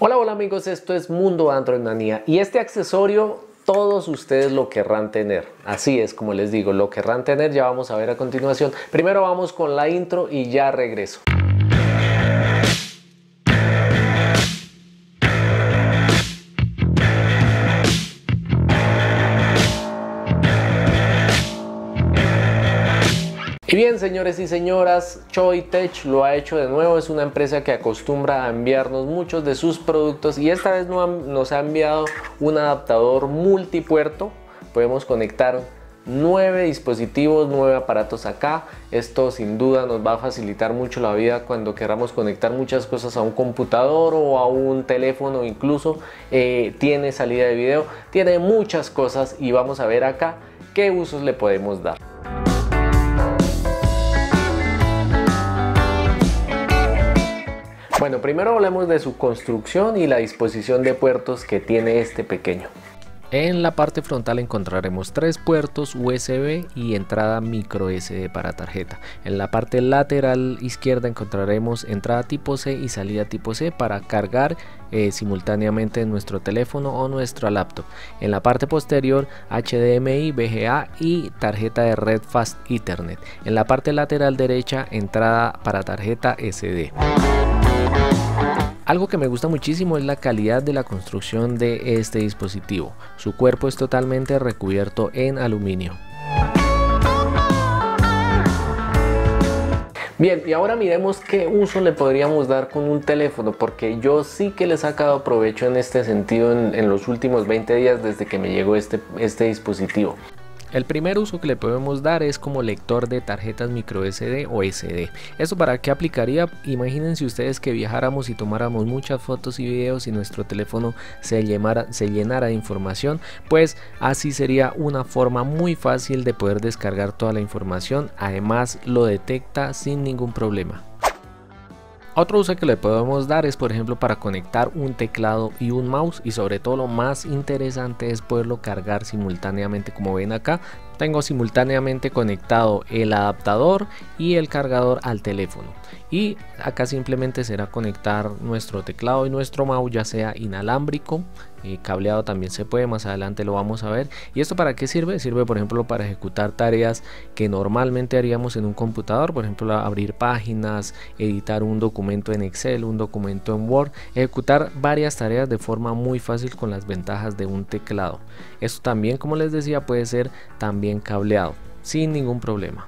Hola, hola amigos, esto es Mundo Android Manía y este accesorio todos ustedes lo querrán tener. Así es, como les digo, lo querrán tener, ya vamos a ver a continuación. Primero vamos con la intro y ya regreso. Y bien, señores y señoras, Choi Tech lo ha hecho de nuevo. Es una empresa que acostumbra a enviarnos muchos de sus productos y esta vez nos ha enviado un adaptador multipuerto. Podemos conectar 9 dispositivos, 9 aparatos acá. Esto sin duda nos va a facilitar mucho la vida cuando queramos conectar muchas cosas a un computador o a un teléfono. Incluso tiene salida de video, tiene muchas cosas y vamos a ver acá qué usos le podemos dar. Bueno, primero hablemos de su construcción y la disposición de puertos que tiene este pequeño. En la parte frontal encontraremos 3 puertos USB y entrada micro SD para tarjeta. En la parte lateral izquierda encontraremos entrada tipo C y salida tipo C para cargar simultáneamente nuestro teléfono o nuestra laptop. En la parte posterior HDMI, VGA y tarjeta de red Fast Ethernet. En la parte lateral derecha entrada para tarjeta SD. Algo que me gusta muchísimo es la calidad de la construcción de este dispositivo. Su cuerpo es totalmente recubierto en aluminio. Bien, y ahora miremos qué uso le podríamos dar con un teléfono, porque yo sí que le he sacado provecho en este sentido en los últimos 20 días desde que me llegó este dispositivo. El primer uso que le podemos dar es como lector de tarjetas micro SD o SD. ¿Esto para qué aplicaría? Imagínense ustedes que viajáramos y tomáramos muchas fotos y videos y nuestro teléfono se llenara de información. Pues así sería una forma muy fácil de poder descargar toda la información. Además lo detecta sin ningún problema. Otro uso que le podemos dar es, por ejemplo, para conectar un teclado y un mouse, y sobre todo lo más interesante es poderlo cargar simultáneamente. Como ven acá, tengo simultáneamente conectado el adaptador y el cargador al teléfono, y acá simplemente será conectar nuestro teclado y nuestro mouse, ya sea inalámbrico, cableado también se puede, más adelante lo vamos a ver. ¿Y esto para qué sirve? Sirve, por ejemplo, para ejecutar tareas que normalmente haríamos en un computador, por ejemplo abrir páginas, editar un documento en Excel, un documento en Word, ejecutar varias tareas de forma muy fácil con las ventajas de un teclado. Esto también, como les decía, puede ser también cableado sin ningún problema.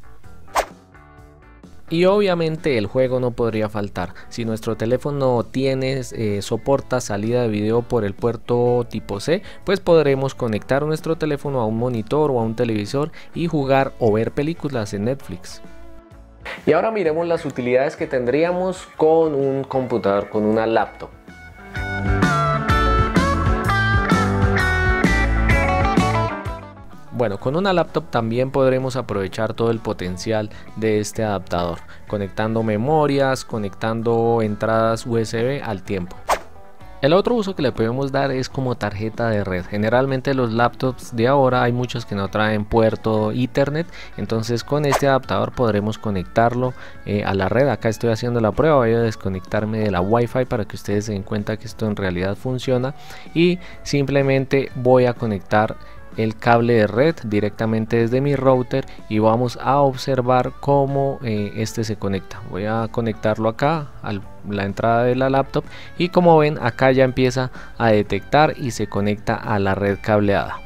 Y obviamente el juego no podría faltar. Si nuestro teléfono soporta salida de video por el puerto tipo C, pues podremos conectar nuestro teléfono a un monitor o a un televisor y jugar o ver películas en Netflix. Y ahora miremos las utilidades que tendríamos con un computador, con una laptop. Bueno, con una laptop también podremos aprovechar todo el potencial de este adaptador, conectando memorias, conectando entradas USB al tiempo. El otro uso que le podemos dar es como tarjeta de red. Generalmente los laptops de ahora hay muchos que no traen puerto Ethernet, entonces con este adaptador podremos conectarlo a la red. Acá estoy haciendo la prueba, voy a desconectarme de la Wi-Fi para que ustedes se den cuenta que esto en realidad funciona, y simplemente voy a conectar el cable de red directamente desde mi router y vamos a observar cómo este se conecta. Voy a conectarlo acá a la entrada de la laptop y como ven acá ya empieza a detectar y se conecta a la red cableada.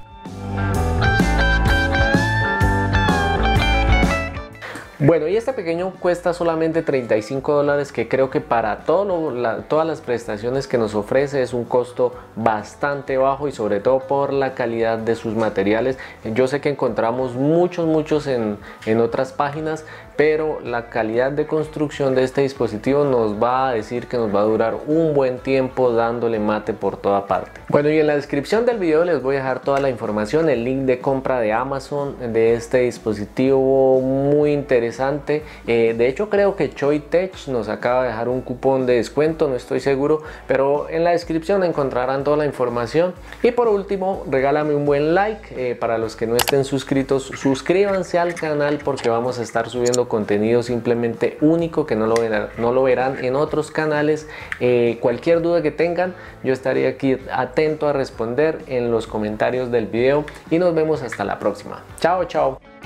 Bueno, y este pequeño cuesta solamente $35, que creo que para todas las prestaciones que nos ofrece es un costo bastante bajo, y sobre todo por la calidad de sus materiales. Yo sé que encontramos muchos en otras páginas, pero la calidad de construcción de este dispositivo nos va a decir que nos va a durar un buen tiempo dándole mate por toda parte. Bueno, y en la descripción del video les voy a dejar toda la información, el link de compra de Amazon de este dispositivo muy interesante interesante. De hecho creo que Choitech nos acaba de dejar un cupón de descuento, no estoy seguro, pero en la descripción encontrarán toda la información. Y por último, regálame un buen like. Para los que no estén suscritos, suscríbanse al canal porque vamos a estar subiendo contenido simplemente único que no lo verán en otros canales. Cualquier duda que tengan, yo estaré aquí atento a responder en los comentarios del video y nos vemos hasta la próxima. Chao, chao.